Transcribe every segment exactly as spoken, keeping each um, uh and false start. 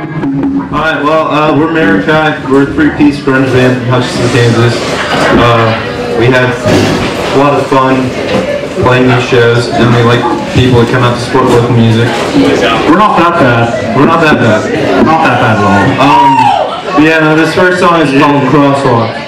Alright, well, uh, we're Mair-a-kie. We're a three-piece grunge band from Hutchinson, Kansas. Uh, we have a lot of fun playing these shows, and we like people that come out to support local music. We're not that bad. We're not that bad. Not that bad at all. Um, yeah, no, this first song is called Crosswalks.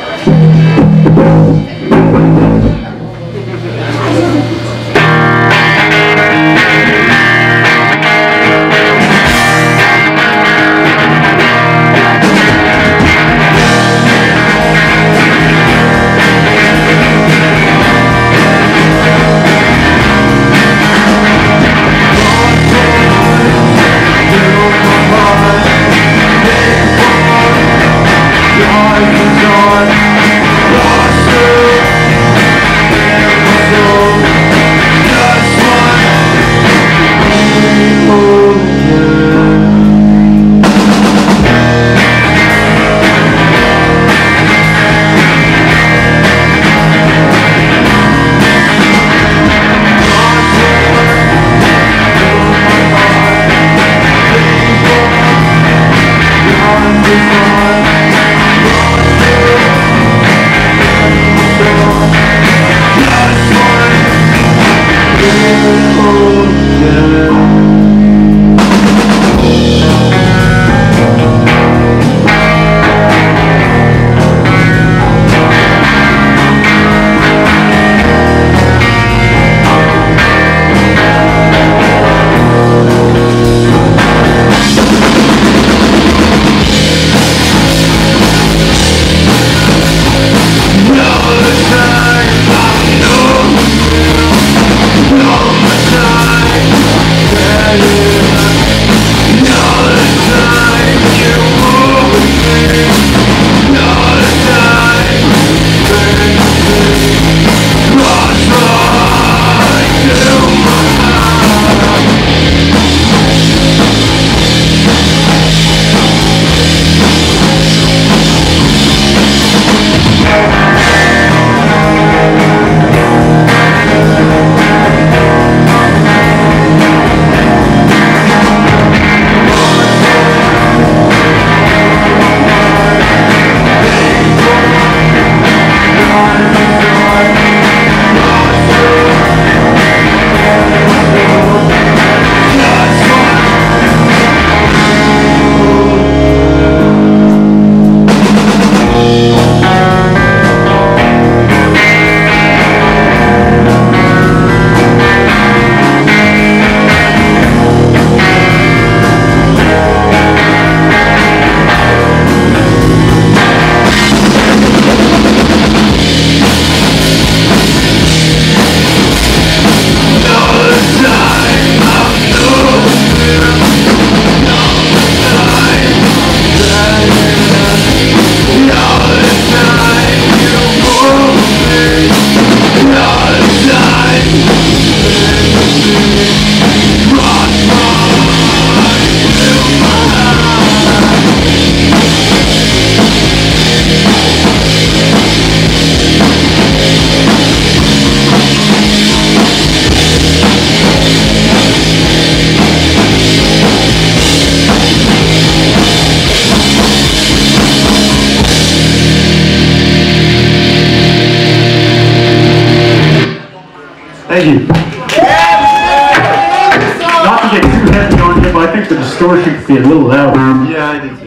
Thank you. Not to get too heavy on you, but I think the distortion could be a little louder. Yeah, I did.